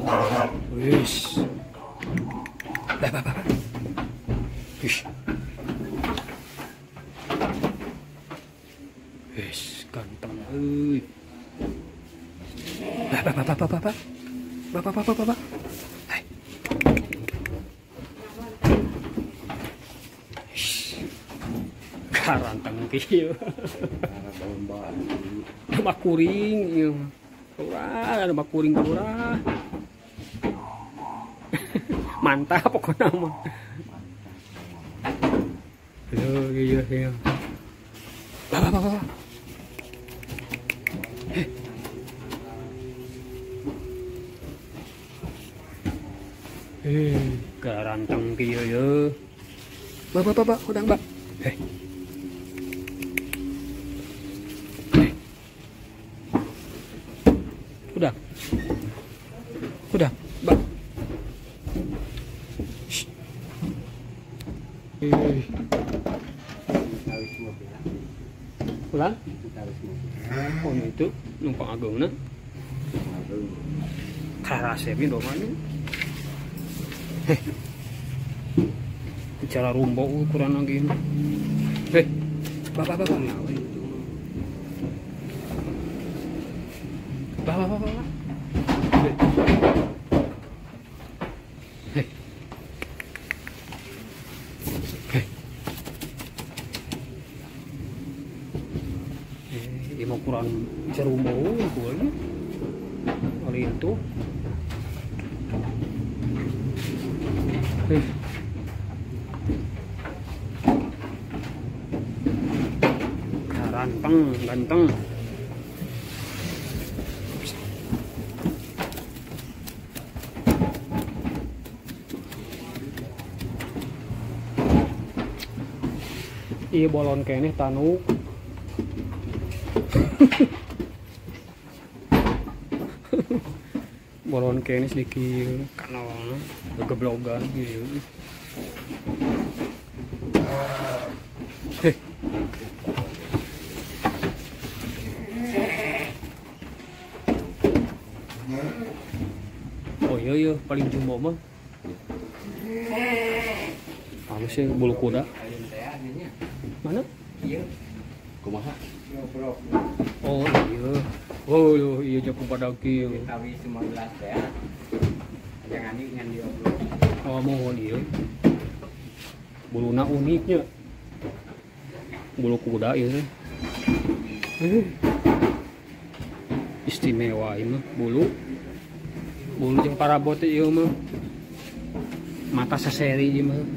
Wis. Dah, bah. Wis. Wis, ganteng euy. Bah. Hai. Karanteng kieu. Nama kuring ieu. Urang, ada kuring urang. Mantap pokoknya mah. Iya. Bah. Garanteng kieu ye. Bah, udang, Mbak. Udah, Mbak. Ulang? Oh itu numpang agungna. Karasepin domanya. Bicara rumbo ukuran lagi. Bapak. Ini ukuran cerumbo ukurannya. Kali itu. Ganteng. Iya bolon kene tanu. Bolon kene sedikit kanalnya geblogan gitu. Oh iya paling jumbo mah. Harusnya bulu kuda. Mana? Iya. Kumaha? Oh iya jago pada kieu. Tawi 19 teh. Jangan ngan diobrol. Oh mohon ieu. Buluna uniknya. Bulu kuda ieu. Istimewa ieu mah bulu jeung parabot ieu mah. Mata seseri ieu mah.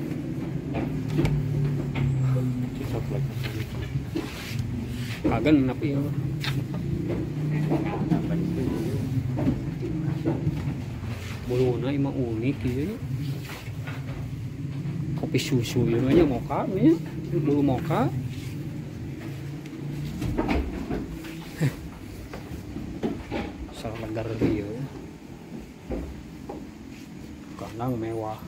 Agan napi ieu. Buluna emang unik ieu. Kopi susu ieu nya moka nya. Bulu moka. Salah legar ieu. Kandang mewah.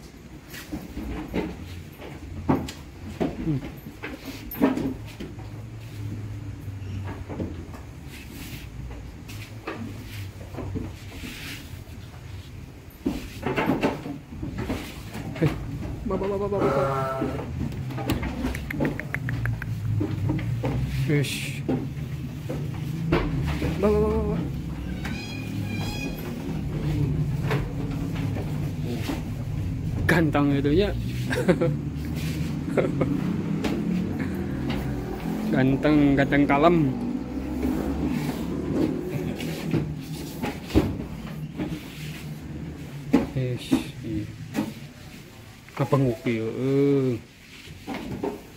Bapak. Fish. Bapak. Ganteng itu ya. Ganteng kalem. Fish. Kapanguk yun.